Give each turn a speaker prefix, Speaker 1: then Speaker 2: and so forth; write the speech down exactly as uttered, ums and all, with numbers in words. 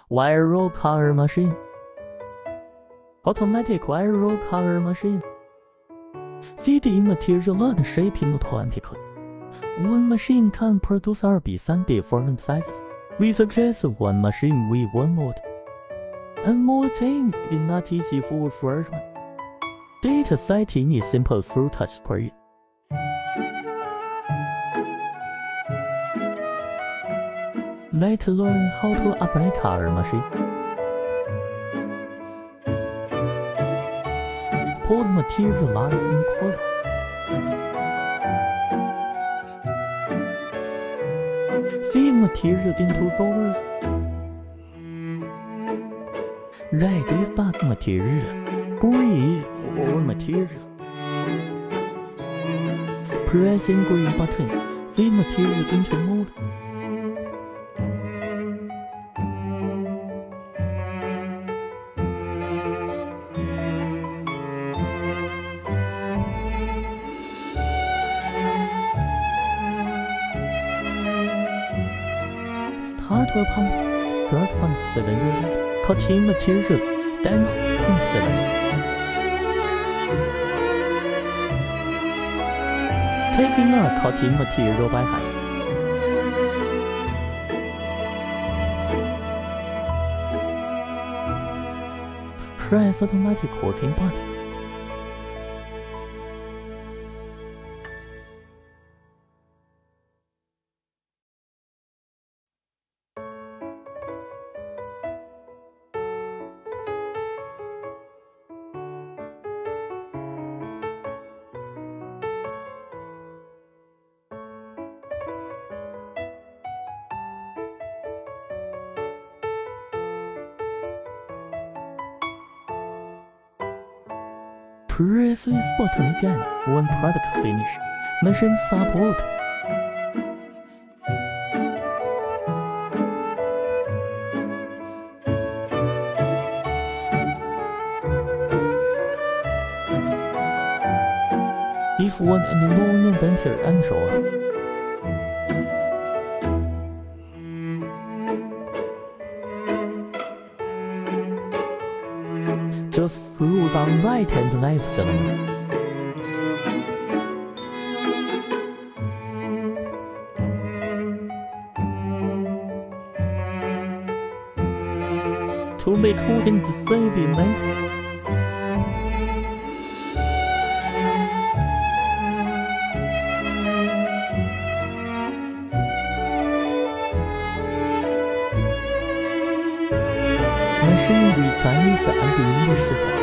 Speaker 1: Wire roll color machine. Automatic wire roll color machine. Feeding material and shaping automatically. One machine can produce R B three different sizes. We suggest one machine with one mode. And more thing is not easy for freshman. Data setting is simple through touchscreen. Let's learn how to operate color machine. Put material line in color. Feed material into rollers. Red is back material, green for material. Pressing green button, feed material into mold. Start a pump, start one cylinder, cutting material, then one cylinder. Taking a cutting material by hand. Press automatic working button. Press this button again when product finish. Machine support. If one any long indented and short. Just screws on right and left cylinder. To make holding the same length. Machine with Chinese and English system.